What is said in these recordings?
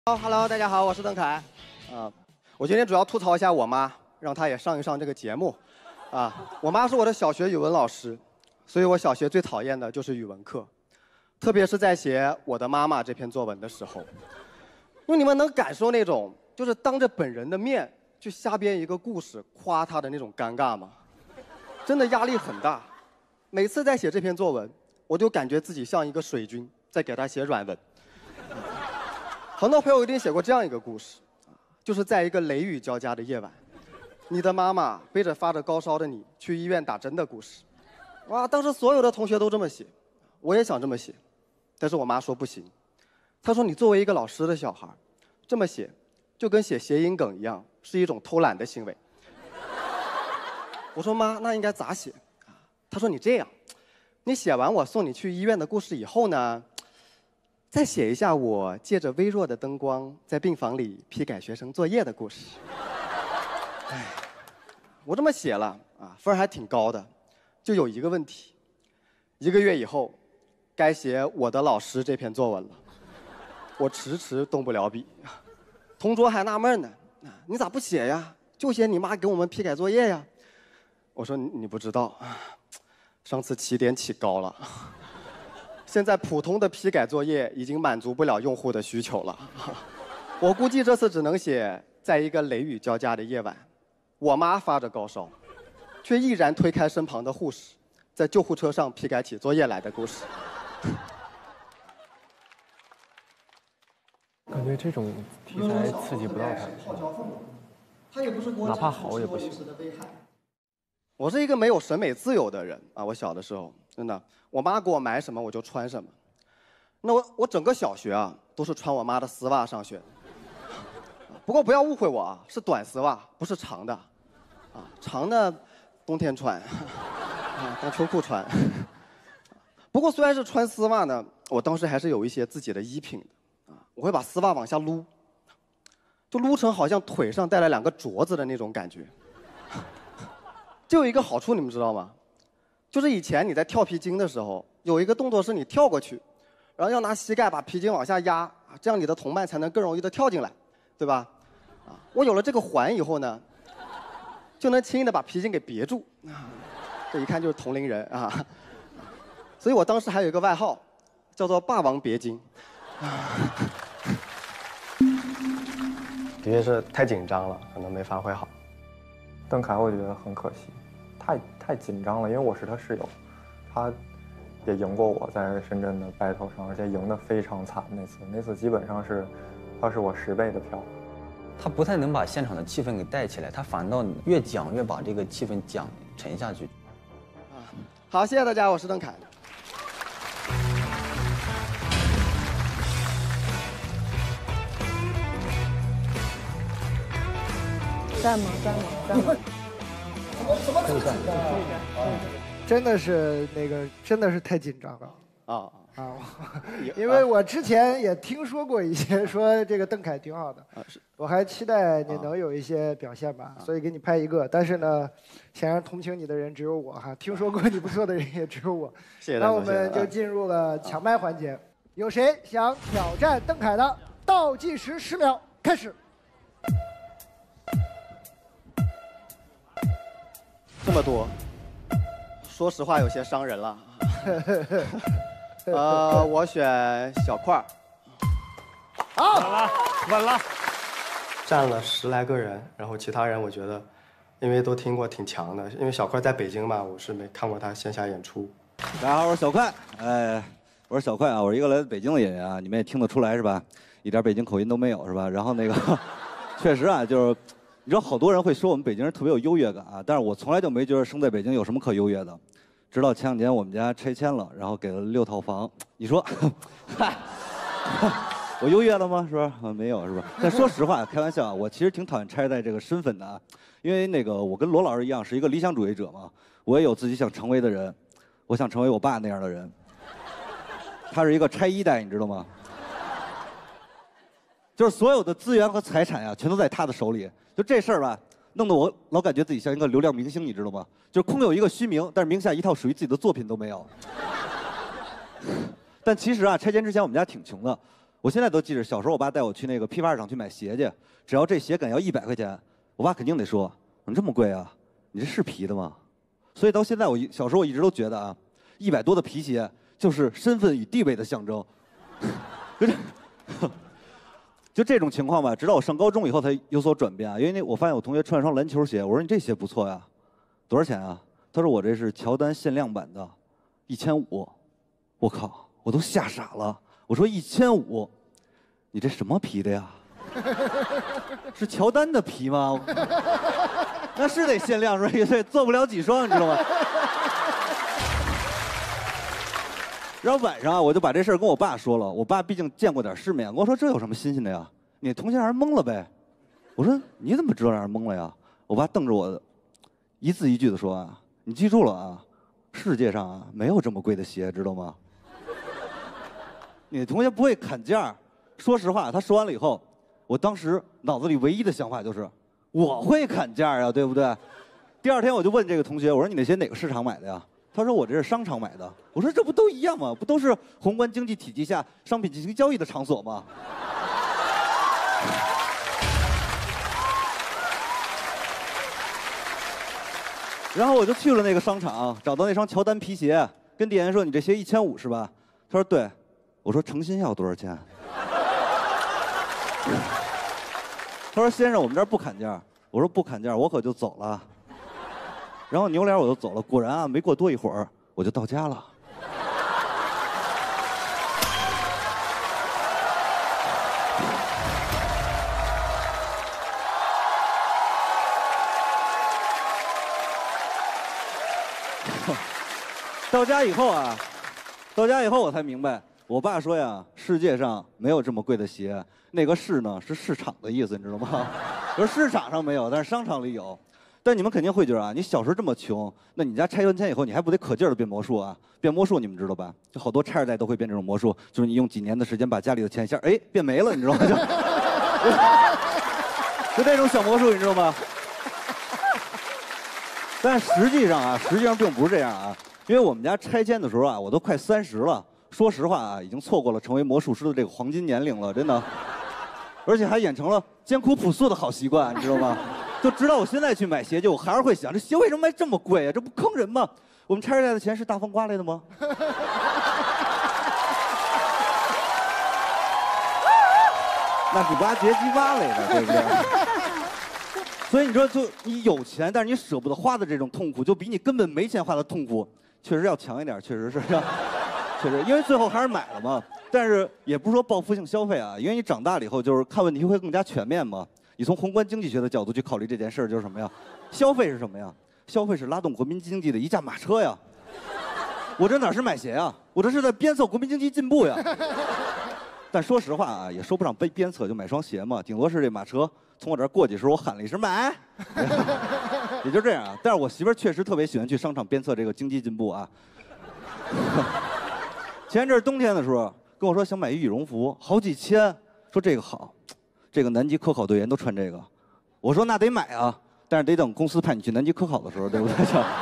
Hello， 大家好，我是邓凯。我今天主要吐槽一下我妈，让她也上一上这个节目。我妈是我的小学语文老师，所以我小学最讨厌的就是语文课，特别是在写《我的妈妈》这篇作文的时候。因为你们能感受那种就是当着本人的面去瞎编一个故事夸她的那种尴尬吗？真的压力很大。每次在写这篇作文，我就感觉自己像一个水军在给她写软文。很多朋友一定写过这样一个故事，就是在一个雷雨交加的夜晚，你的妈妈背着发着高烧的你去医院打针的故事。哇，当时所有的同学都这么写，我也想这么写，但是我妈说不行。她说你作为一个老师的小孩，这么写就跟写谐音梗一样，是一种偷懒的行为。我说妈，那应该咋写？她说你这样，你写完我送你去医院的故事以后呢，再写一下我借着微弱的灯光在病房里批改学生作业的故事。我这么写了分儿还挺高的，就有一个问题，1个月以后，该写我的老师这篇作文了，我迟迟动不了笔，同桌还纳闷呢，你咋不写呀？就写你妈给我们批改作业呀。我说你不知道，上次起点起高了。现在普通的批改作业已经满足不了用户的需求了，我估计这次只能写在一个雷雨交加的夜晚，我妈发着高烧，却毅然推开身旁的护士，在救护车上批改起作业来的故事。 感觉这种题材刺激不到他，哪怕好也不行。 我是一个没有审美自由的人我小的时候真的，我妈给我买什么我就穿什么。那我整个小学都是穿我妈的丝袜上学的。不过不要误会我是短丝袜，不是长的。长的冬天穿，当秋裤穿。不过虽然是穿丝袜呢，我当时还是有一些自己的衣品的我会把丝袜往下撸，就撸成好像腿上戴了2个镯子的那种感觉。这有一个好处，你们知道吗？就是以前你在跳皮筋的时候，有一个动作是你跳过去，然后要拿膝盖把皮筋往下压，这样你的同伴才能更容易的跳进来，对吧？我有了这个环以后呢，就能轻易的把皮筋给别住，这一看就是同龄人所以我当时还有一个外号，叫做"霸王别筋"。的确是太紧张了，可能没发挥好。 邓凯我觉得很可惜，太紧张了，因为我是他室友，他也赢过我在深圳的 battle 上，而且赢得非常惨。那次基本上是他是我10倍的票。 他不太能把现场的气氛给带起来，他反倒越讲越把这个气氛讲沉下去。 好，谢谢大家，我是邓凯。 站吗？ 可以站。 真的是真的是太紧张了因为为我之前也听说过一些说这个邓凯挺好的我还期待你能有一些表现吧，所以给你拍一个。但是呢，显然同情你的人只有我听说过你不错的人也只有我。 谢谢大家。 那我们就进入了抢麦环节，有谁想挑战邓凯的？倒计时10秒，开始。 这么多，说实话有些伤人了。我选小块儿。 好， 稳了。 站了10来个人，然后其他人我觉得，因为都听过挺强的，因为小块在北京嘛，我是没看过他线下演出。 大家好，我是小块。我是小块我是一个来自北京的演员你们也听得出来是吧？一点北京口音都没有是吧？然后确实就是。你知道好多人会说我们北京人特别有优越感但是我从来就没觉得生在北京有什么可优越的。直到前2年我们家拆迁了，然后给了6套房，你说，嗨，我优越了吗？是吧？没有是吧？但说实话，开玩笑我其实挺讨厌拆代这个身份的因为我跟罗老师一样是一个理想主义者嘛，我也有自己想成为的人，我想成为我爸那样的人。他是一个拆1代，你知道吗？就是所有的资源和财产全都在他的手里。就这事儿吧，弄得我老感觉自己像一个流量明星，你知道吗？就是空有一个虚名，但是名下一套属于自己的作品都没有。但其实拆迁之前我们家挺穷的， 我现在都记着，小时候我爸带我去那个批发市场去买鞋去，只要这鞋杆要100块钱，我爸肯定得说：“怎么这么贵啊？你这是皮的吗？”所以到现在，小时候我一直都觉得啊，100多的皮鞋就是身份与地位的象征。就这种情况吧，直到我上高中以后才有所转变啊。因为我发现我同学穿了双篮球鞋，我说你这鞋不错呀，多少钱啊？他说我这是乔丹限量版的，1500。我靠，我都吓傻了。我说1500，你这什么皮的呀？是乔丹的皮吗？那是得限量是吧？也做不了几双，你知道吗？然后晚上啊，我就把这事儿跟我爸说了。我爸毕竟见过点世面，跟我说这有什么新鲜的呀？你同学让人蒙了呗。我说你怎么知道让人蒙了呀？我爸瞪着我，一字一句的说啊，你记住了啊，世界上啊没有这么贵的鞋，知道吗？你同学不会砍价。说实话，他说完了以后，我当时脑子里唯一的想法就是，我会砍价呀，对不对？第二天我就问这个同学，我说你那鞋哪个市场买的呀？他说我这是商场买的。我说这不都一样吗？不都是宏观经济体系下商品进行交易的场所吗？然后我就去了那个商场，找到那双乔丹皮鞋，跟店员说：“你这鞋1500是吧？”他说：“对。”我说：“诚心要多少钱？”他说：“先生，我们这儿不砍价。”我说：“不砍价，我可就走了。”然后扭脸我就走了。果然啊，没过多一会儿，我就到家了。到家以后啊，我才明白，我爸说呀，世界上没有这么贵的鞋。那个市呢，是市场的意思，你知道吗？说市场上没有，但是商场里有。但你们肯定会觉得啊，你小时候这么穷，那你家拆完迁以后，你还不得可劲儿的变魔术啊？变魔术你们知道吧？就好多拆二代都会变这种魔术，就是你用几年的时间把家里的钱一下，哎，变没了，你知道吗？就这种小魔术，你知道吗？但实际上并不是这样啊。因为我们家拆迁的时候啊，我都快30了。说实话啊，已经错过了成为魔术师的这个黄金年龄了，真的。而且还养成了艰苦朴素的好习惯，你知道吗？就直到我现在去买鞋，我还是会想，这鞋为什么卖这么贵啊？这不坑人吗？我们拆二代的钱是大风刮来的吗？那是挖掘机挖来的，对不对？所以你说，就你有钱，但是你舍不得花的这种痛苦，就比你根本没钱花的痛苦，确实要强一点，确实是这样。确实，因为最后还是买了嘛。但是也不是说报复性消费啊，因为你长大了以后，就是看问题会更加全面嘛。你从宏观经济学的角度去考虑这件事儿，就是什么呀？消费是什么呀？消费是拉动国民经济的一架马车呀。我这哪是买鞋啊？我这是在鞭策国民经济进步呀。但说实话啊，也说不上鞭策，就买双鞋嘛，顶多是这马车从我这儿过去时候，我喊了一声买，也就这样啊。但是我媳妇儿确实特别喜欢去商场鞭策这个经济进步啊。前阵儿冬天的时候跟我说想买一羽绒服，好几千，说这个好，这个南极科考队员都穿这个。我说那得买啊，但是得等公司派你去南极科考的时候，对不对？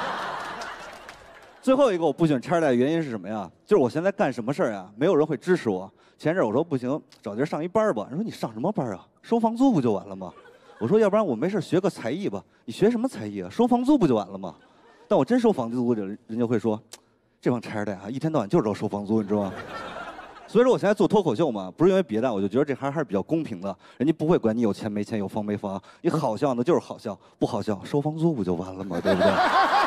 最后一个我不选拆二代的原因是什么呀？就是我现在干什么事儿呀，没有人会支持我。前阵我说不行，找地儿上一班吧。人说你上什么班啊？收房租不就完了吗？我说要不然我没事学个才艺吧。你学什么才艺啊？收房租不就完了吗？但我真收房租，人家会说，这帮拆二代啊，一天到晚就知道收房租，你知道吗？所以说我现在做脱口秀嘛，不是因为别的，我就觉得这行还是比较公平的，人家不会管你有钱没钱，有房没房，你好笑呢就是好笑，不好笑收房租不就完了吗？对不对？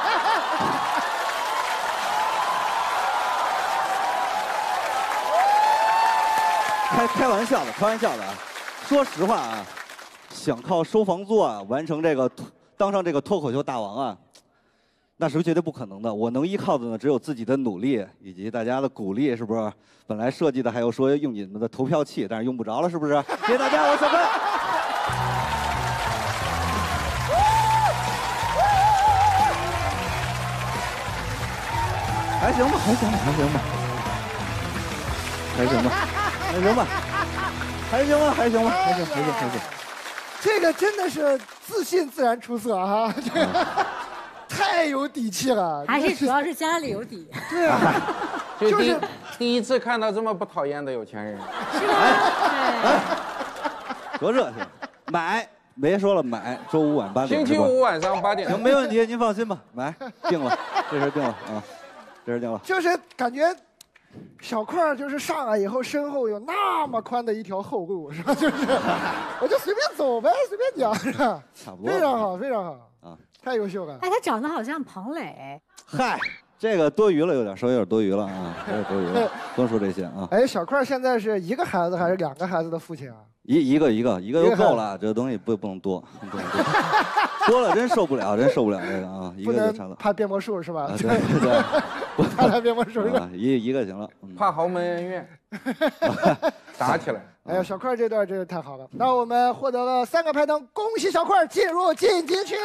开玩笑的，开玩笑的啊！说实话啊，想靠收房租啊完成这个当上这个脱口秀大王啊，那是绝对不可能的。我能依靠的呢，只有自己的努力以及大家的鼓励，是不是？本来设计的还有说用你们的投票器，但是用不着了，是不是？谢谢大家，我小关。还行吧，还行吧，还行吧，还行吧。还行吧，还行吧，还行吧，还行，还行，还行。 这个真的是自信自然出色哈，这个太有底气了。 还是主要是家里有底。 对啊，就是第一次看到这么不讨厌的有钱人。 是吧？ 多热情，买。别说了，买周5晚8点。 星期5晚上8点。 行，没问题，您放心吧，买定了，这事定了啊，这事定了。 就是感觉小块就是上来以后身后有那么宽的一条后路，是吧？就是我就随便走呗，随便讲，是吧？ 差不多。 非常好，非常好啊， 太优秀了。 哎，他长得好像彭磊。 嗨。这个多余了，有点稍微有点多余了啊，有点多余了，光说这些啊。 哎，小块现在是一个孩子还是2个孩子的父亲啊？ 一个就够了，这东西不能多，不能多，多了真受不了，真受不了这个啊，一个就差了。 怕变魔术是吧？ 对对， 怕他变魔术是吧？ 一个行了。 怕豪门恩怨，打起来。 哎呀，小块这段真是太好了。那我们获得了3个拍灯，恭喜小块进入晋级区。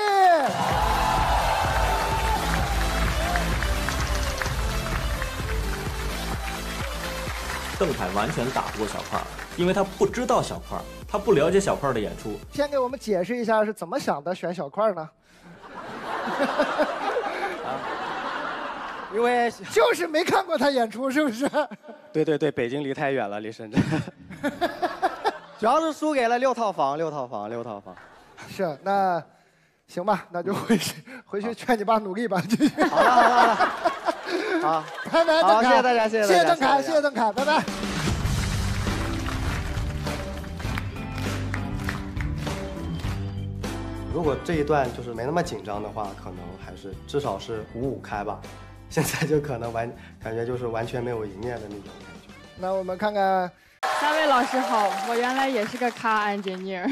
邓凯完全打不过小块，因为他不知道小块，他不了解小块的演出。 先给我们解释一下是怎么想的选小块呢？ 因为就是没看过他演出，是不是？ 对对对，北京离太远了，离深圳。主要是输给了6套房。 是，那行吧，那就回去劝你爸努力吧。 好了。好， 拜拜，邓凯， 谢谢大家，谢谢邓凯，谢谢邓凯，拜拜。 如果这一段就是没那么紧张的话，可能还是至少是5-5开吧。现在就可能感觉就是完全没有赢面的那种感觉。 那我们看看 3位老师好，我原来也是个car engineer。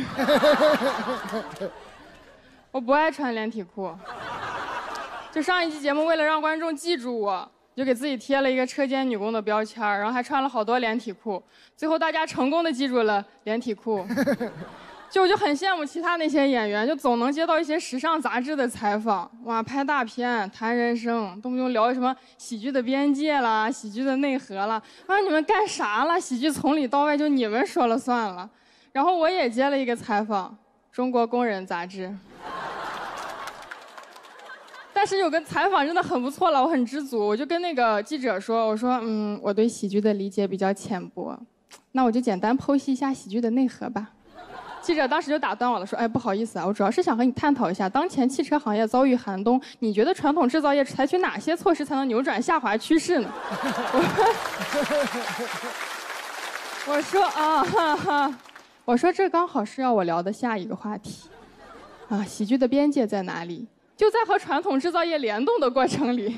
我不爱穿连体裤。就上一期节目，为了让观众记住我，就给自己贴了一个车间女工的标签，然后还穿了好多连体裤。最后大家成功的记住了连体裤。我就很羡慕其他那些演员，就总能接到一些时尚杂志的采访，哇，拍大片、谈人生，动不动聊什么喜剧的边界啦、喜剧的内核啦。啊，你们干啥了？喜剧从里到外就你们说了算了。然后我也接了一个采访，《中国工人》杂志。但是有个采访真的很不错了，我很知足。我就跟那个记者说，我说，我对喜剧的理解比较浅薄，那我就简单剖析一下喜剧的内核吧。记者当时就打断我了，说，哎，不好意思啊，我主要是想和你探讨一下，当前汽车行业遭遇寒冬，你觉得传统制造业采取哪些措施才能扭转下滑趋势呢？我说我说这刚好是要我聊的下一个话题，啊，喜剧的边界在哪里？就在和传统制造业联动的过程里。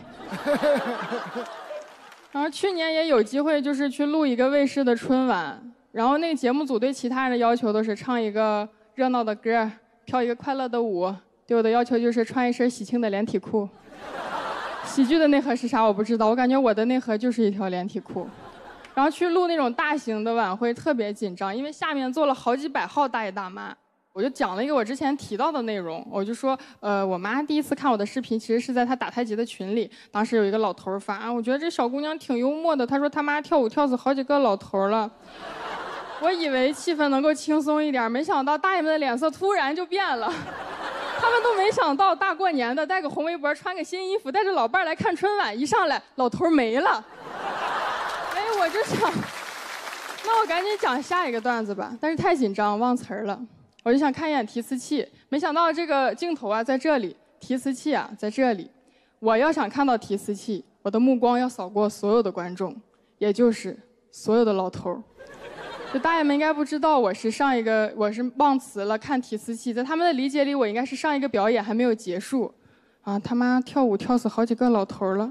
然后去年也有机会，就是去录一个卫视的春晚，然后那个节目组对其他人的要求都是唱一个热闹的歌，跳一个快乐的舞，对我的要求就是穿一身喜庆的连体裤。喜剧的内核是啥我不知道，我感觉我的内核就是一条连体裤。然后去录那种大型的晚会特别紧张，因为下面坐了好几百号大爷大妈。我就讲了一个我之前提到的内容，我就说，我妈第一次看我的视频，其实是在她打太极的群里，当时有一个老头发，我觉得这小姑娘挺幽默的，她说她妈跳舞跳死好几个老头了。我以为气氛能够轻松一点，没想到大爷们的脸色突然就变了，他们都没想到大过年的带个红围脖，穿个新衣服，带着老伴来看春晚，一上来老头没了。哎，我就想，那我赶紧讲下一个段子吧，但是太紧张忘词儿了。我就想看一眼提词器，没想到这个镜头啊在这里，提词器啊在这里。我要想看到提词器，我的目光要扫过所有的观众，也就是所有的老头儿。就大爷们应该不知道我是忘词了，看提词器，在他们的理解里，我应该是上一个表演还没有结束，啊，他妈跳舞跳死好几个老头了。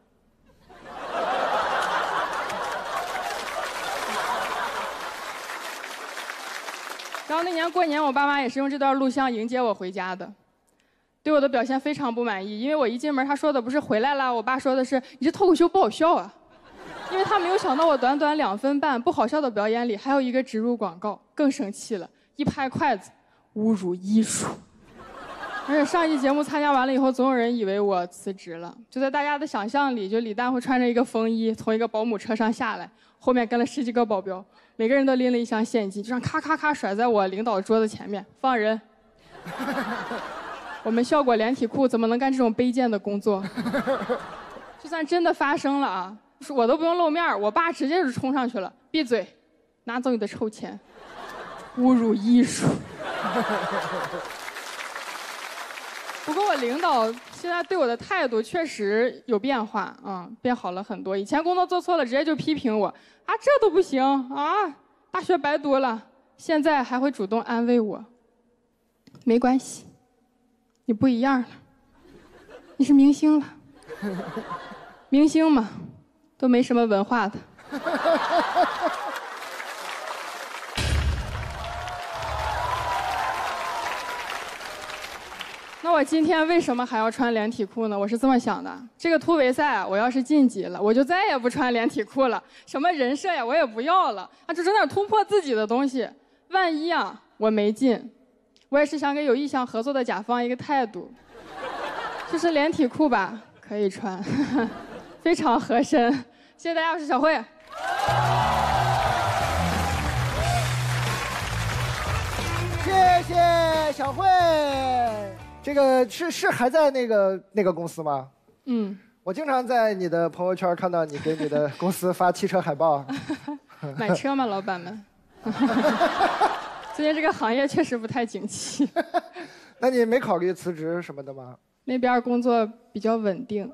然后那年过年，我爸妈也是用这段录像迎接我回家的，对我的表现非常不满意，因为我一进门，他说的不是回来了，我爸说的是你这脱口秀不好笑啊，因为他没有想到我短短2分半不好笑的表演里还有一个植入广告，更生气了，一拍筷子，侮辱艺术。而且上一期节目参加完了以后，总有人以为我辞职了，就在大家的想象里，就李诞会穿着一个风衣从一个保姆车上下来，后面跟了10几个保镖。每个人都拎了一箱现金，就让咔咔咔甩在我领导桌子前面，放人。我们效果连体裤怎么能干这种卑贱的工作？就算真的发生了啊， 我都不用露面，我爸直接就冲上去了，闭嘴，拿走你的臭钱，侮辱艺术。不过我领导现在对我的态度确实有变化，变好了很多。以前工作做错了，直接就批评我，啊，这都不行啊，大学白读了。现在还会主动安慰我，没关系，你不一样了，你是明星了，明星嘛，都没什么文化的。那我今天为什么还要穿连体裤呢？我是这么想的，这个突围赛我要是晋级了，我就再也不穿连体裤了，什么人设呀我也不要了，就整点突破自己的东西。万一我没进，我也是想给有意向合作的甲方一个态度，就是连体裤吧可以穿，非常合身。谢谢大家，我是小慧。 谢谢小慧。这个是还在那个公司吗？我经常在你的朋友圈看到你给你的公司发汽车海报。 买车吗，老板们？最近这个行业确实不太景气。 那你没考虑辞职什么的吗？ 那边工作比较稳定。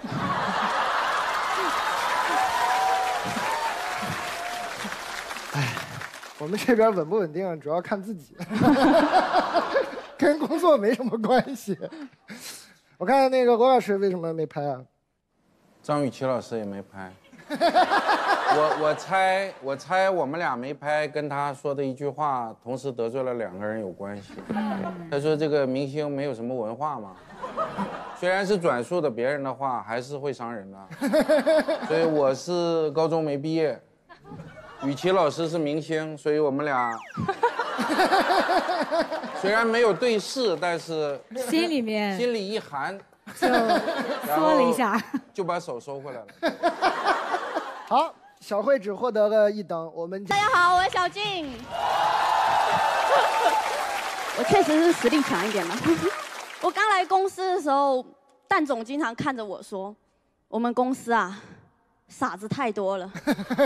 哎，我们这边稳不稳定主要看自己。跟工作没什么关系。我看那个罗老师为什么没拍啊？ 张雨绮老师也没拍。我猜我们俩没拍，跟他说的一句话同时得罪了2个人有关系。他说这个明星没有什么文化嘛，虽然是转述的别人的话，还是会伤人的。所以我是高中没毕业，雨绮老师是明星，所以我们俩。虽然没有对视，但是心里一寒， 就缩了一下， 就把手收回来了。 好，小慧只获得了1等，我们大家好，我是小静。我确实是实力强一点的。我刚来公司的时候，蛋总经常看着我说：“我们公司傻子太多了。”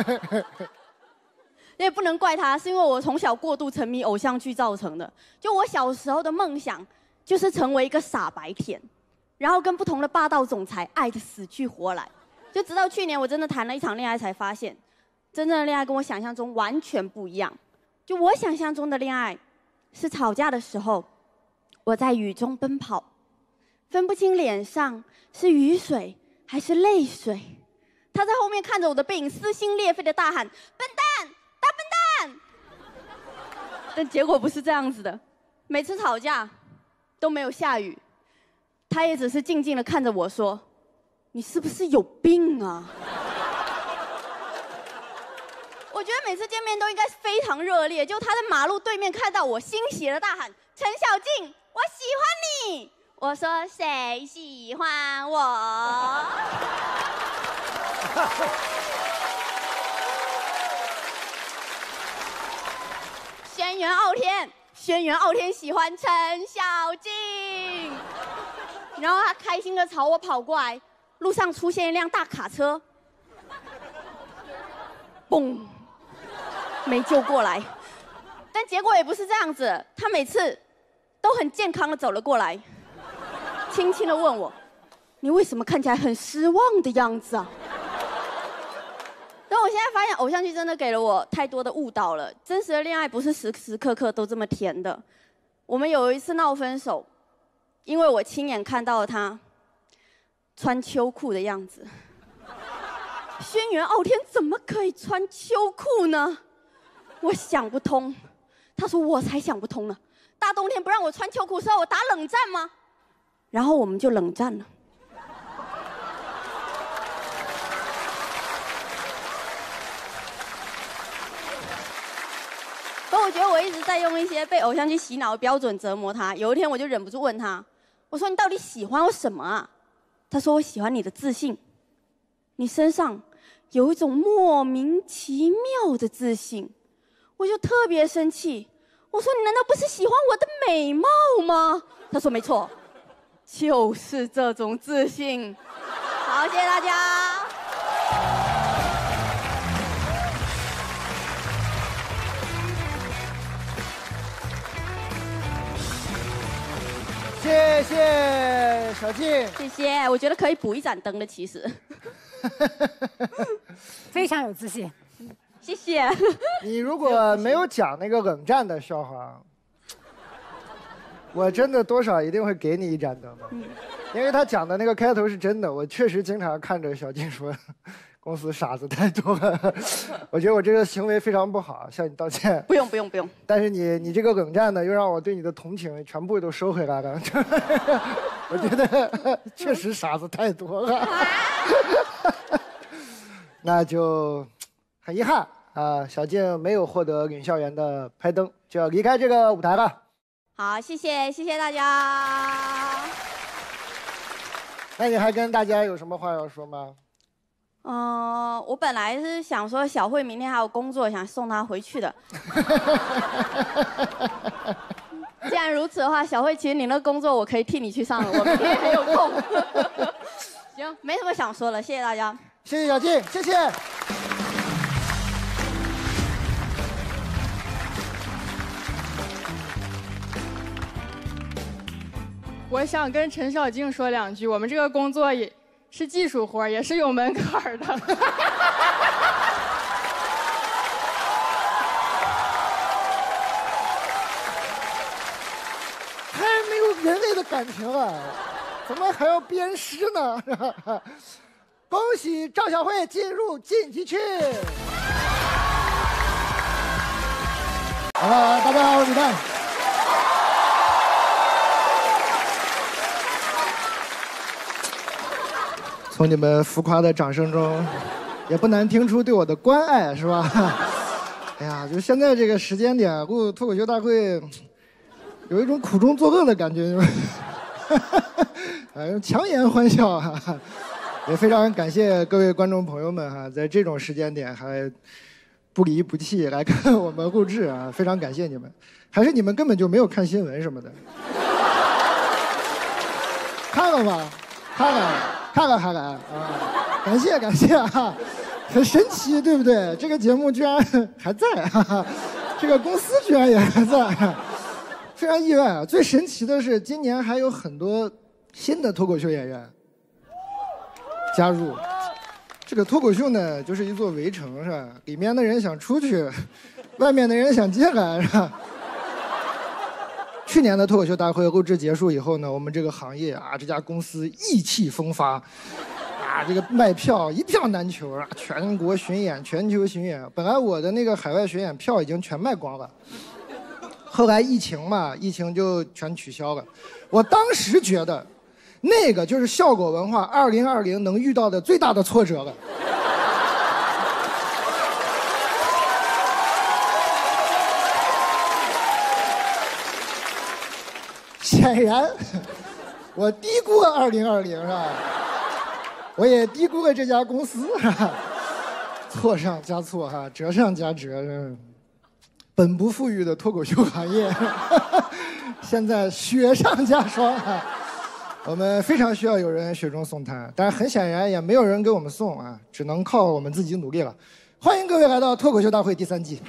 也不能怪他，是因为我从小过度沉迷偶像剧造成的。就我小时候的梦想，就是成为一个傻白甜，然后跟不同的霸道总裁爱得死去活来。就直到去年，我真的谈了一场恋爱，才发现，真正的恋爱跟我想象中完全不一样。就我想象中的恋爱，是吵架的时候，我在雨中奔跑，分不清脸上是雨水还是泪水。他在后面看着我的背影，撕心裂肺的大喊：“笨蛋！”大笨蛋！但结果不是这样子的，每次吵架都没有下雨，他也只是静静的看着我说：“你是不是有病啊？”我觉得每次见面都应该非常热烈，就他在马路对面看到我，欣喜的大喊：“陈小静，我喜欢你！”我说：“谁喜欢我？”轩辕傲天喜欢陈小静，然后他开心的朝我跑过来，路上出现一辆大卡车，嘣，没救过来。但结果也不是这样子，他每次都很健康的走了过来，轻轻的问我：“你为什么看起来很失望的样子啊？”但我现在发现，偶像剧真的给了我太多的误导了。真实的恋爱不是时时刻刻都这么甜的。我们有一次闹分手，因为我亲眼看到了他穿秋裤的样子。轩辕傲天怎么可以穿秋裤呢？我想不通。他说我才想不通呢。大冬天不让我穿秋裤，是要我打冷战吗？然后我们就冷战了。可我觉得我一直在用一些被偶像剧洗脑的标准折磨他。有一天我就忍不住问他，我说你到底喜欢我什么啊？他说我喜欢你的自信，你身上有一种莫名其妙的自信。我就特别生气，我说你难道不是喜欢我的美貌吗？他说没错，就是这种自信。好，谢谢大家。 谢谢小静， 谢谢。我觉得可以补一盏灯的，其实。 非常有自信。 谢谢。 你如果没有讲那个冷战的笑话，我真的多少一定会给你一盏灯的，因为他讲的那个开头是真的。我确实经常看着小静说，公司傻子太多了。我觉得我这个行为非常不好，向你道歉。 不用。 但是你这个冷战呢，又让我对你的同情全部都收回来了。我觉得确实傻子太多了。那就很遗憾啊，小静没有获得领校园的拍灯，就要离开这个舞台了。 好，谢谢大家。 那你还跟大家有什么话要说吗？ 我本来是想说小慧明天还有工作，想送她回去的。既然如此的话，小慧，其实你那工作我可以替你去上了，我明天很有空。行，没什么想说了，谢谢大家。 谢谢小静，谢谢。 我想跟陈小静说两句，我们这个工作也是技术活，也是有门槛的。 太没有人类的感情了，怎么还要鞭尸呢？恭喜赵小慧进入晋级区。好了，大家好，我是李诞。从你们浮夸的掌声中，也不难听出对我的关爱，是吧？哎呀，就现在这个时间点录脱口秀大会，有一种苦中作乐的感觉，强颜欢笑哈。也非常感谢各位观众朋友们哈，在这种时间点还不离不弃来看我们录制啊，非常感谢你们。还是你们根本就没有看新闻什么的？看了吗？看了啊！感谢啊，很神奇，对不对？这个节目居然还在啊，这个公司居然也还在，非常意外啊！最神奇的是，今年还有很多新的脱口秀演员加入。这个脱口秀呢，就是一座围城，是吧？里面的人想出去，外面的人想进来，是吧？去年的脱口秀大会录制结束以后呢，我们这个行业啊，这家公司意气风发，啊，这个卖票一票难求啊，全国巡演、全球巡演。本来我的那个海外巡演票已经全卖光了，后来疫情就全取消了。我当时觉得，那个就是笑果文化2020能遇到的最大的挫折了。显然，我低估了2020，是吧？我也低估了这家公司，是吧？错上加错，哈，折上加折，本不富裕的脱口秀行业，现在雪上加霜啊！我们非常需要有人雪中送炭，但是很显然也没有人给我们送啊，只能靠我们自己努力了。欢迎各位来到脱口秀大会第3季。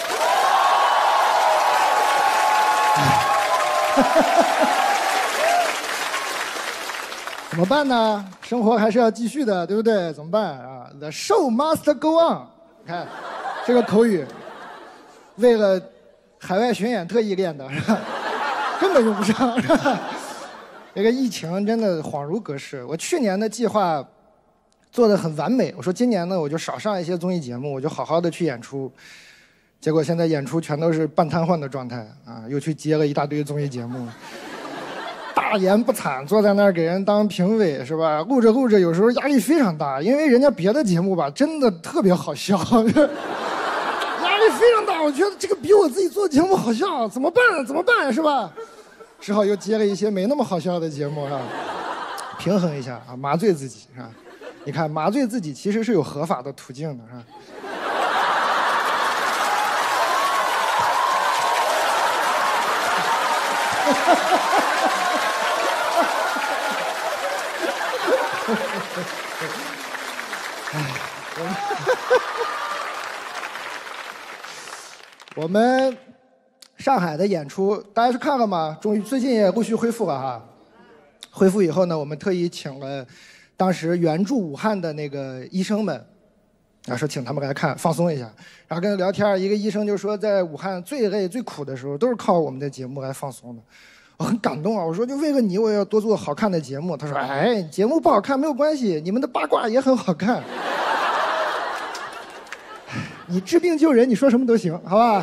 怎么办呢？生活还是要继续的，对不对？怎么办啊 ？The show must go on。看这个口语，为了海外巡演特意练的，是吧？根本用不上。是吧？这个疫情真的恍如隔世。我去年的计划做得很完美，我说今年呢我就少上一些综艺节目，我就好好的去演出。结果现在演出全都是半瘫痪的状态啊，又去接了一大堆综艺节目，大言不惭坐在那儿给人当评委，是吧？录着录着有时候压力非常大，因为人家别的节目吧真的特别好笑，压力非常大，我觉得这个比我自己做节目好笑，怎么办是吧？只好又接了一些没那么好笑的节目，是吧？平衡一下啊，麻醉自己，是吧？你看麻醉自己其实是有合法的途径的，是吧？我们上海的演出大家去看了吗？终于最近也陆续恢复了哈。恢复以后呢，我们特意请了当时援助武汉的那个医生们，说请他们来看放松一下。然后跟他聊天，一个医生就说，在武汉最累最苦的时候，都是靠我们的节目来放松的。我很感动啊！我说就为了你，我也要多做好看的节目。他说，哎，节目不好看没有关系，你们的八卦也很好看。你治病救人，你说什么都行，好吧？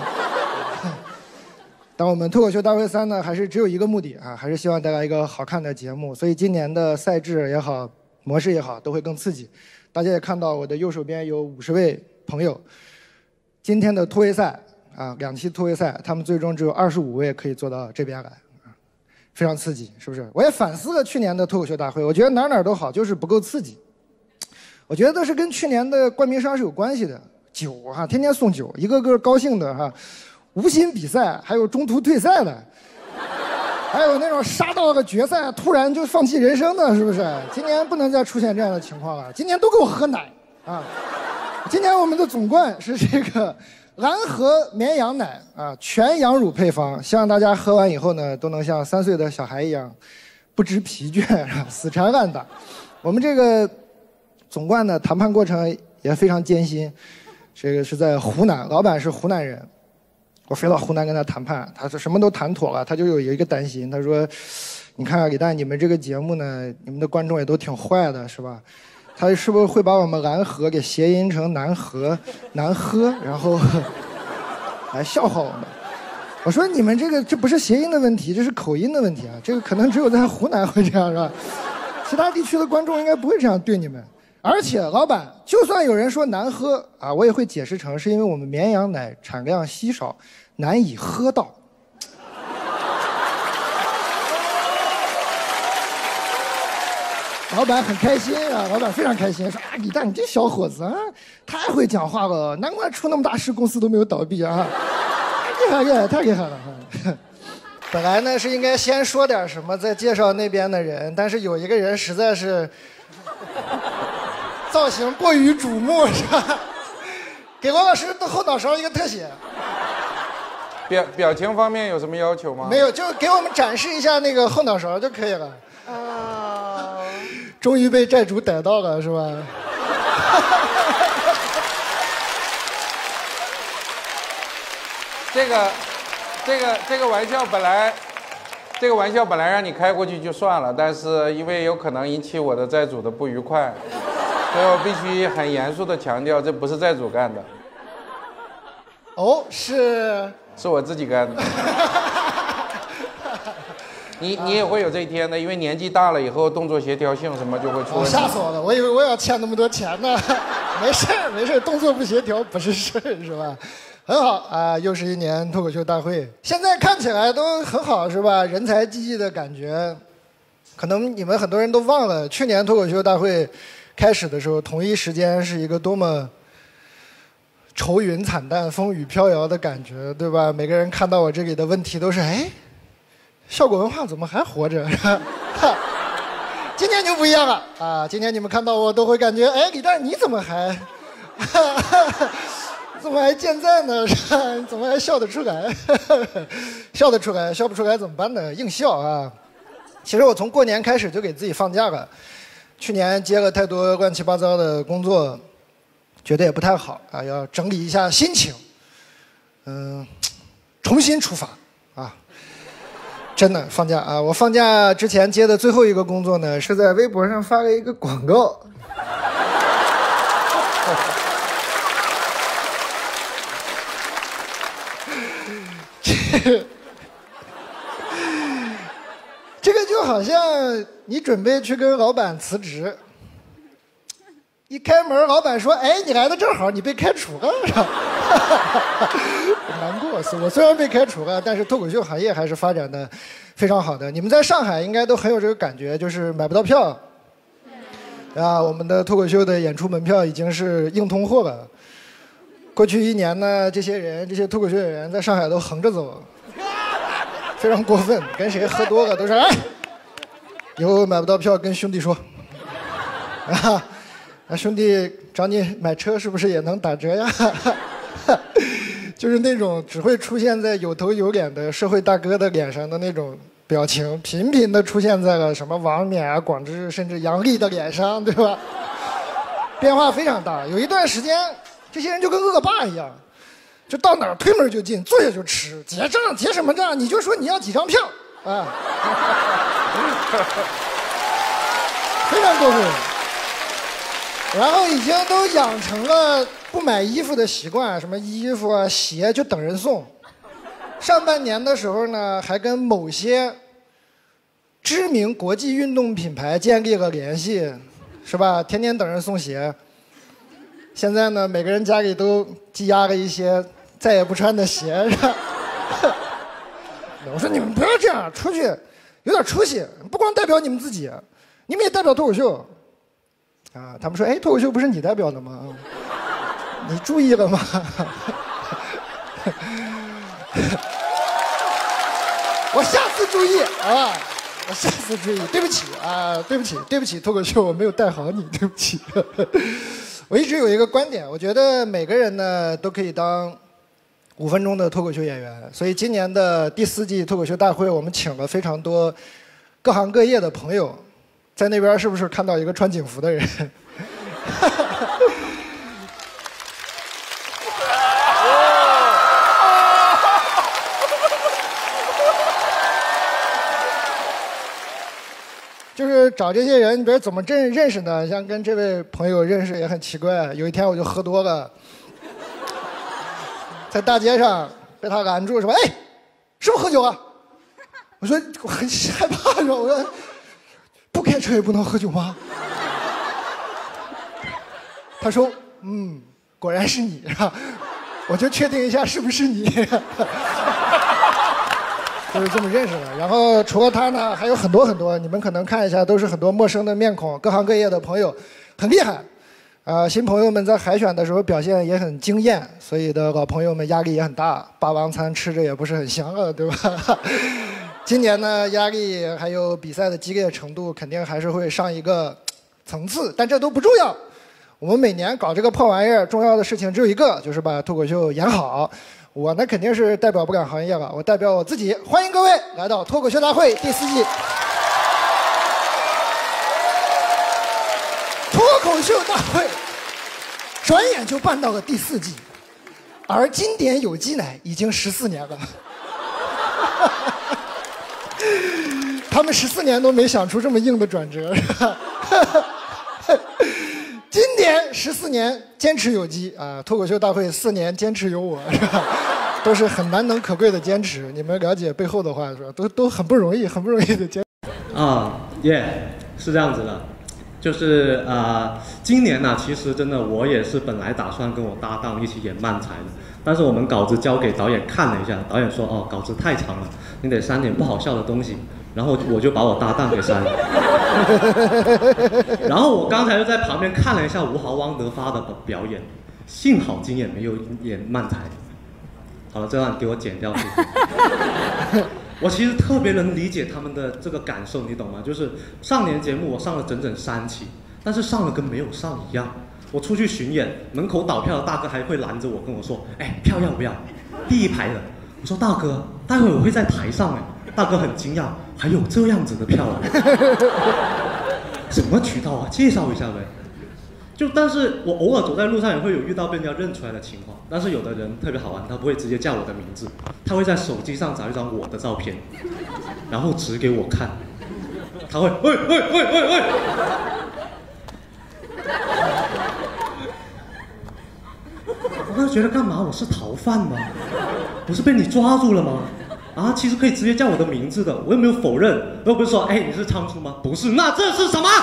但我们脱口秀大会3呢，还是只有一个目的啊，还是希望带来一个好看的节目。所以今年的赛制也好，模式也好，都会更刺激。大家也看到我的右手边有50位朋友。今天的突围赛啊，2期突围赛，他们最终只有25位可以坐到这边来，非常刺激，是不是？我也反思了去年的脱口秀大会，我觉得哪都好，就是不够刺激。我觉得是跟去年的冠名商是有关系的。酒哈，天天送酒，一个个高兴的哈，无心比赛，还有中途退赛的，还有那种杀到了决赛突然就放弃人生的，是不是？今年不能再出现这样的情况了。今年都给我喝奶啊！今年我们的总冠是这个蓝河绵羊奶啊，全羊乳配方，希望大家喝完以后呢，都能像3岁的小孩一样，不知疲倦，死缠烂打。我们这个总冠的谈判过程也非常艰辛。这个是在湖南，老板是湖南人，我飞到湖南跟他谈判，他说什么都谈妥了，他就有一个担心，他说，你看李诞，你们这个节目呢，你们的观众也都挺坏的，是吧？他是不是会把我们蓝河给谐音成南河、难喝，然后来笑话我们？我说你们这不是谐音的问题，这是口音的问题啊，这个可能只有在湖南会这样，是吧？其他地区的观众应该不会这样对你们。而且老板，就算有人说难喝啊，我也会解释成是因为我们绵羊奶产量稀少，难以喝到。老板很开心啊，老板非常开心，说啊，李诞你这小伙子啊，太会讲话了，难怪出那么大事公司都没有倒闭啊，太厉害，太厉害了。本来呢是应该先说点什么，再介绍那边的人，但是有一个人实在是。造型过于瞩目，是吧？给王老师的后脑勺一个特写。 表情方面有什么要求吗？ 没有，就给我们展示一下那个后脑勺就可以了。终于被债主逮到了，是吧？ 这个玩笑本来。这个玩笑本来让你开过去就算了，但是因为有可能引起我的债主的不愉快，所以我必须很严肃地强调，这不是债主干的。 哦，是我自己干的。你也会有这一天的，因为年纪大了以后，动作协调性什么就会出问题。 吓死我了！我以为我要欠那么多钱呢。没事，动作不协调不是事儿，是吧？很好啊，又是一年脱口秀大会，现在看起来都很好，是吧？人才济济的感觉。可能你们很多人都忘了，去年脱口秀大会开始的时候，同一时间是一个多么愁云惨淡、风雨飘摇的感觉，对吧？每个人看到我这里的问题都是：哎，效果文化怎么还活着？今年就不一样了啊！今年你们看到我都会感觉：哎，李诞你怎么还？怎么还健在呢？是吧？你怎么还笑得出来？笑得出来，笑不出来怎么办呢？硬笑啊！其实我从过年开始就给自己放假了。去年接了太多乱七八糟的工作，觉得也不太好啊，要整理一下心情，重新出发啊！真的放假啊！我放假之前接的最后一个工作呢，是在微博上发了一个广告。这个就好像你准备去跟老板辞职，一开门，老板说：“哎，你来的正好，你被开除了。”难过死我！虽然被开除了，但是脱口秀行业还是发展的非常好的。你们在上海应该都很有这个感觉，就是买不到票啊。我们的脱口秀的演出门票已经是硬通货了。过去1年呢，这些脱口秀演员在上海都横着走。非常过分，跟谁喝多了都是哎，以后买不到票跟兄弟说，啊，兄弟找你买车是不是也能打折呀？ 就是那种只会出现在有头有脸的社会大哥的脸上的那种表情，频频的出现在了什么王冕啊、广志甚至杨笠的脸上，对吧？变化非常大。有一段时间，这些人就跟恶霸一样，就到哪儿推门就进，坐下就吃，结账结什么账？你就说你要几张票啊，非常过分。然后已经都养成了不买衣服的习惯，什么衣服啊、鞋就等人送。上半年的时候呢，还跟某些知名国际运动品牌建立了联系，是吧？天天等人送鞋。现在呢，每个人家里都积压了一些再也不穿的鞋。是吧？我说你们不要这样，出去有点出息，不光代表你们自己，你们也代表脱口秀。啊，他们说，哎，脱口秀不是你代表的吗？你注意了吗？我下次注意啊，我下次注意。对不起啊，对不起，对不起，脱口秀我没有带好你，对不起。我一直有一个观点，我觉得每个人呢都可以当5分钟的脱口秀演员。所以今年的第4季脱口秀大会，我们请了非常多各行各业的朋友。在那边是不是看到一个穿警服的人？就是找这些人，你比如怎么认识呢？像跟这位朋友认识也很奇怪。有一天我就喝多了，在大街上被他拦住，说：“哎，是不是喝酒啊？”我说我很害怕，我说。不开车也不能喝酒吗？他说：“果然是你，是吧？”我就确定一下是不是你，就是这么认识的。然后除了他呢，还有很多很多，你们可能看一下，都是很多陌生的面孔，各行各业的朋友，很厉害。新朋友们在海选的时候表现也很惊艳，所以的老朋友们压力也很大，霸王餐吃着也不是很香了，对吧？今年呢，压力还有比赛的激烈程度，肯定还是会上一个层次，但这都不重要。我们每年搞这个破玩意儿，重要的事情只有一个，就是把脱口秀演好。我呢肯定是代表不了行业了，我代表我自己，欢迎各位来到脱口秀大会第4季。脱口秀大会转眼就办到了第4季，而经典有机奶已经14年了。他们14年都没想出这么硬的转折，是吧？今年14年坚持有机啊，脱口秀大会4年坚持有我，是吧？都是很难能可贵的坚持。你们了解背后的话是吧？都很不容易，很不容易的坚持。 是这样子的，就是今年呢，其实真的我也是本来打算跟我搭档一起演漫才的，但是我们稿子交给导演看了一下，导演说稿子太长了，你得删点不好笑的东西。然后我就把我搭档给删了。然后我刚才就在旁边看了一下吴豪、汪德发的表演，幸好今年没有演漫才。好了，这段给我剪掉，谢谢。我其实特别能理解他们的这个感受，你懂吗？就是上年节目我上了整整3期，但是上了跟没有上一样。我出去巡演，门口倒票的大哥还会拦着我跟我说：“哎，票要不要？第1排的。”我说：“大哥，待会我会在台上哎。”大哥很惊讶，还有这样子的票啊？什么渠道啊？介绍一下呗。但是我偶尔走在路上也会有遇到被人家认出来的情况，但是有的人特别好玩，他不会直接叫我的名字，他会在手机上找一张我的照片，然后指给我看，他会喂。我当时觉得干嘛？我是逃犯吗？我是被你抓住了吗？其实可以直接叫我的名字的，我又没有否认，又不是说，哎，你是仓鼠吗？不是，那这是什么？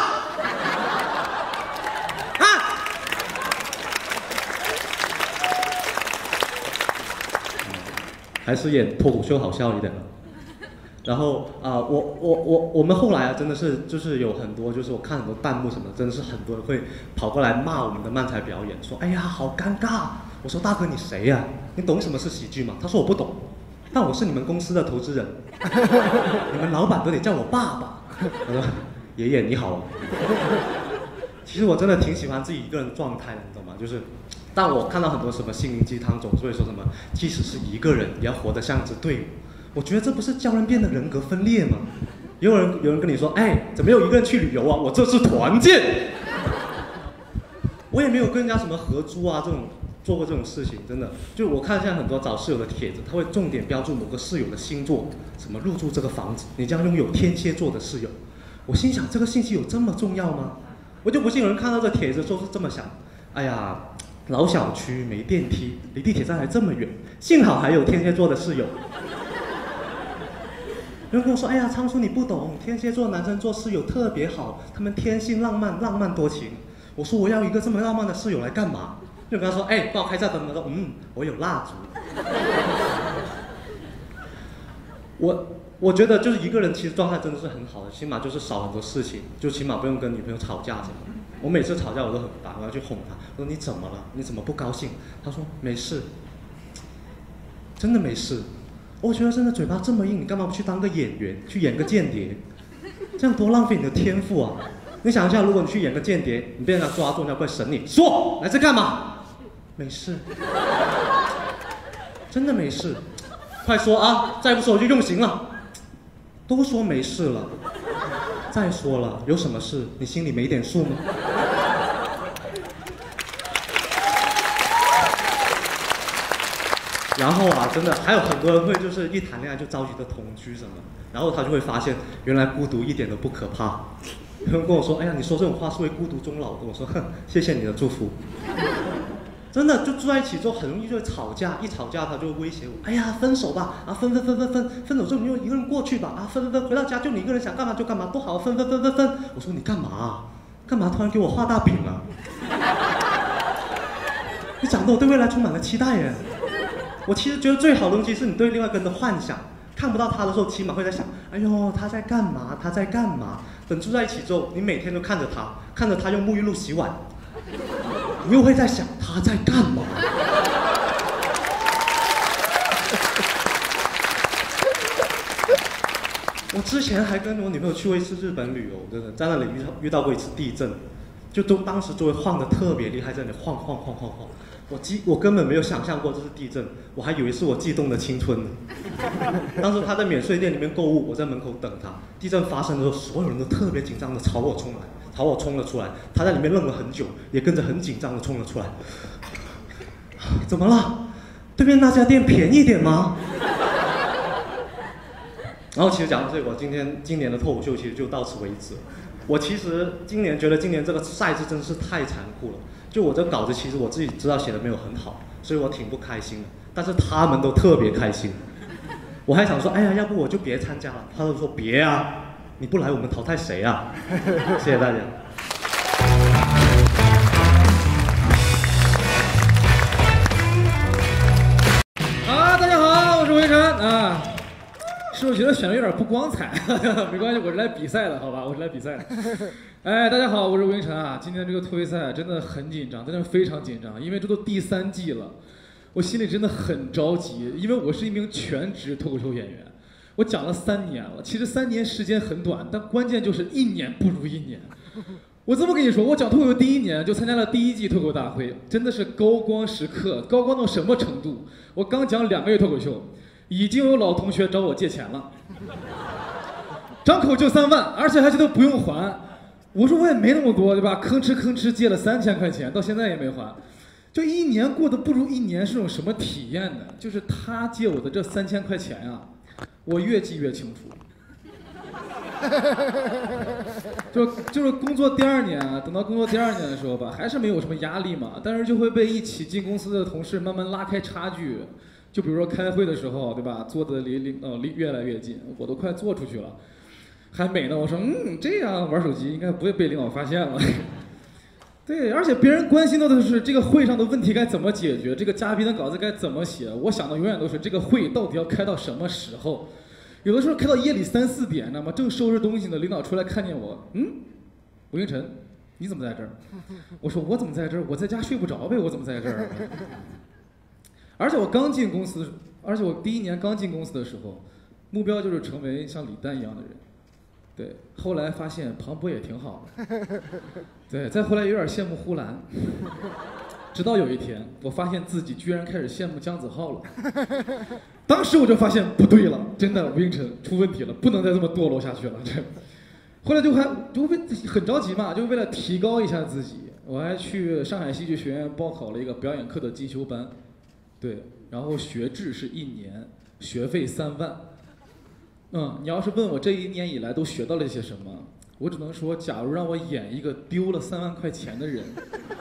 还是演脱口秀好笑一点的。然后我们后来真的是就是有很多，就是我看很多弹幕什么的，真的是很多人会跑过来骂我们的漫才表演，说，哎呀，好尴尬。我说，大哥你谁呀？你懂什么是喜剧吗？他说我不懂。但我是你们公司的投资人，你们老板都得叫我爸爸。我说：“爷爷你好。”其实我真的挺喜欢自己一个人状态的，你懂吗？就是但我看到很多什么心灵鸡汤，总是会说什么，即使是一个人，也要活得像支队伍。我觉得这不是教人变得人格分裂吗？有人跟你说，哎，怎么有一个人去旅游啊？我这是团建。我也没有跟人家什么合租啊这种做过这种事情，真的。就我看现在很多找室友的帖子，他会重点标注某个室友的星座，什么入住这个房子，你将拥有天蝎座的室友。我心想，这个信息有这么重要吗？我就不信有人看到这帖子说是这么想，哎呀。老小区没电梯，离地铁站还这么远，幸好还有天蝎座的室友。有人跟我说：“哎呀，昌叔你不懂，天蝎座男生做室友特别好，他们天性浪漫，浪漫多情。”我说：“我要一个这么浪漫的室友来干嘛？”就跟他说：“哎，帮我开下灯。”他说：“我有蜡烛。”我觉得就是一个人其实状态真的是很好的，起码就是少很多事情，就起码不用跟女朋友吵架什么的。我每次吵架我都很烦，我要去哄她，我说你怎么了？你怎么不高兴？她说没事，真的没事。我觉得真的嘴巴这么硬，你干嘛不去当个演员，去演个间谍？这样多浪费你的天赋啊！你想一下，如果你去演个间谍，你被人家抓住，人家会审你，说来这干嘛？没事，真的没事，快说啊！再不说我就用刑了。都说没事了。再说了，有什么事你心里没点数吗？然后啊，真的还有很多人会就是一谈恋爱就着急的同居什么，然后他就会发现原来孤独一点都不可怕。有人跟我说，哎呀，你说这种话是会孤独终老。跟我说，哼，谢谢你的祝福。真的就住在一起之后很容易就会吵架，一吵架他就会威胁我，哎呀分手吧，啊分手之后你就一个人过去吧，啊分回到家就你一个人想干嘛就干嘛，多好，分。我说你干嘛？干嘛突然给我画大饼啊？你讲的我对未来充满了期待耶。我其实觉得最好的东西是你对另外一个人的幻想，看不到他的时候起码会在想，哎呦他在干嘛？他在干嘛？等住在一起之后，你每天都看着他用沐浴露洗碗。你又会在想他在干嘛？我之前还跟我女朋友去过一次日本旅游，真的在那里遇到过一次地震，就当时周围晃得特别厉害，在那里晃。我根本没有想象过这是地震，我还以为是我悸动的青春呢。当时他在免税店里面购物，我在门口等他。地震发生的时候，所有人都特别紧张的朝我冲了出来，他在里面愣了很久，也跟着很紧张的冲了出来。怎么了？对面那家店便宜点吗？然后其实讲到这个，我今年的脱口秀其实就到此为止。我其实觉得今年这个赛制真的是太残酷了。就我这稿子其实我自己知道写的没有很好，所以我挺不开心的。但是他们都特别开心。我还想说，哎呀，要不我就别参加了。他都说别啊。你不来我们淘汰谁啊？谢谢大家。 大家好，我是魏晨啊。是不是觉得选的有点不光彩？没关系，我是来比赛的，好吧，我是来比赛的。哎，大家好，我是吴云晨啊。今天这个脱口赛真的很紧张，真的非常紧张，因为这都第3季了，我心里真的很着急，因为我是一名全职脱口秀演员。我讲了3年了，其实3年时间很短，但关键就是1年不如1年。我这么跟你说，我讲脱口秀第1年就参加了第1季脱口大会，真的是高光时刻，高光到什么程度？我刚讲2个月脱口秀，已经有老同学找我借钱了，张口就3万，而且还觉得不用还。我说我也没那么多，对吧？吭哧借了3000块钱，到现在也没还。就1年过得不如1年是种什么体验呢？就是他借我的这3000块钱啊，我越记越清楚。就是工作第2年啊，等到工作第2年的时候吧，还是没有什么压力嘛，但是就会被一起进公司的同事慢慢拉开差距。就比如说开会的时候，对吧？坐的离越来越近，我都快坐出去了，还美呢。我说这样玩手机应该不会被领导发现了。对，而且别人关心的都是这个会上的问题该怎么解决，这个嘉宾的稿子该怎么写。我想的永远都是这个会到底要开到什么时候。有的时候开到夜里3、4点，那么正收拾东西呢，领导出来看见我，吴云晨，你怎么在这儿？我说我怎么在这儿？我在家睡不着呗，我怎么在这儿？而且我第1年刚进公司的时候，目标就是成为像李诞一样的人。对，后来发现庞博也挺好的。对，再后来有点羡慕呼兰。 直到有一天，我发现自己居然开始羡慕姜子浩了。当时我就发现不对了，真的，吴映晨出问题了，不能再这么堕落下去了。这，后来就很着急嘛，就为了提高一下自己，我还去上海戏剧学院报考了一个表演课的进修班，对，然后学制是1年，学费3万。你要是问我这1年以来都学到了些什么，我只能说，假如让我演一个丢了3万块钱的人。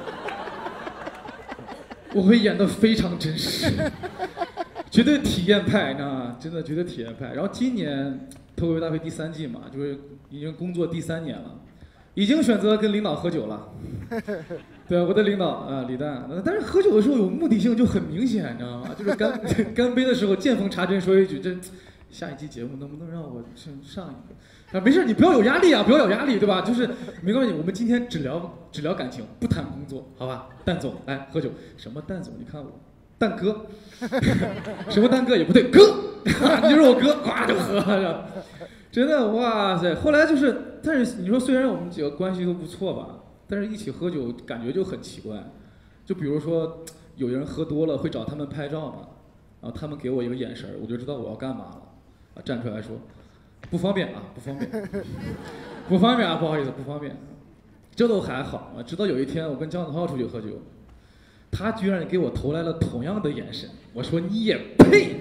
我会演得非常真实，绝对体验派，你知道吗？真的绝对体验派。然后今年脱口秀大会第3季嘛，就是已经工作第3年了，已经选择跟领导喝酒了。对，我的领导李诞，但是喝酒的时候有目的性就很明显，你知道吗？就是干杯的时候见缝插针说一句，这下一期节目能不能让我上一个？没事，你不要有压力啊，不要有压力，对吧？就是没关系，我们今天只聊感情，不谈工作，好吧？蛋总来喝酒，什么蛋总？你看我，蛋哥，什么蛋哥也不对，哥，你就是我哥，咵就喝，真的哇塞！后来就是，但是你说虽然我们几个关系都不错吧，但是一起喝酒感觉就很奇怪，就比如说有人喝多了会找他们拍照嘛，然后他们给我一个眼神，我就知道我要干嘛了，站出来说。不方便啊，不方便，不方便啊，不好意思，不方便。这都还好啊，直到有一天我跟姜子浩出去喝酒，他居然给我投来了同样的眼神。我说你也配？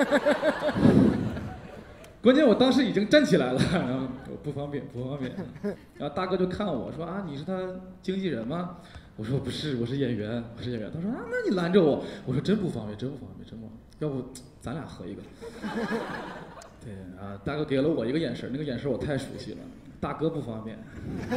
关键我当时已经站起来了，然后不方便，不方便。然后大哥就看我说啊，你是他经纪人吗？我说不是，我是演员，我是演员。他说啊，那你拦着我？我说真不方便，真不方便，真不方便。要不咱俩喝一个？对啊，大哥给了我一个眼神，那个眼神我太熟悉了。大哥不方便。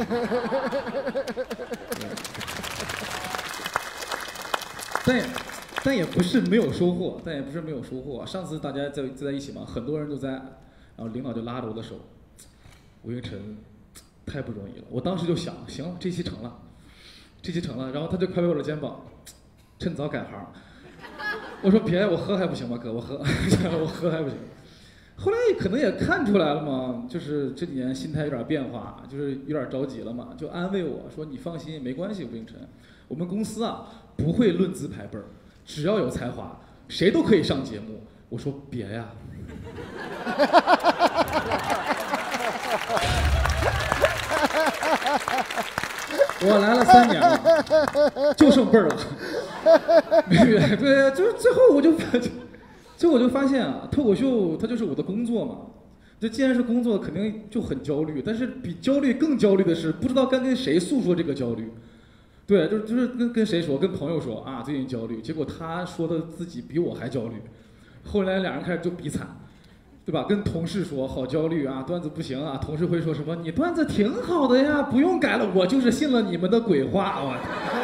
但也不是没有收获，但也不是没有收获。上次大家在一起嘛，很多人都在，然后领导就拉着我的手，吴映晨太不容易了。我当时就想，行，这期成了，这期成了。然后他就拍拍我的肩膀，趁早改行。我说别，我喝还不行吗，哥？我喝，我喝还不行。后来可能也看出来了嘛，就是这几年心态有点变化，就是有点着急了嘛，就安慰我说：“你放心，没关系，吴映晨，我们公司啊不会论资排辈儿，只要有才华，谁都可以上节目。”我说：“别呀。”我来了3年了，就剩辈儿了。对，就是最后我就发现啊，脱口秀它就是我的工作嘛。这既然是工作，肯定就很焦虑。但是比焦虑更焦虑的是，不知道该跟谁诉说这个焦虑。对，就是跟谁说，跟朋友说啊，最近焦虑。结果他说的自己比我还焦虑。后来两人开始就比惨，对吧？跟同事说好焦虑啊，段子不行啊。同事会说什么？你段子挺好的呀，不用改了。我就是信了你们的鬼话，我。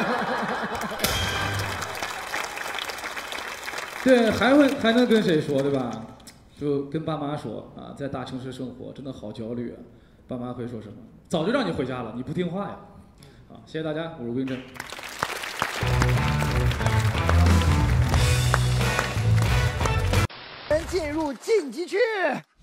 对，还能跟谁说，对吧？就跟爸妈说啊，在大城市生活真的好焦虑啊。爸妈会说什么？早就让你回家了，你不听话呀！好，谢谢大家，我是吴映晨。 进入晋级区。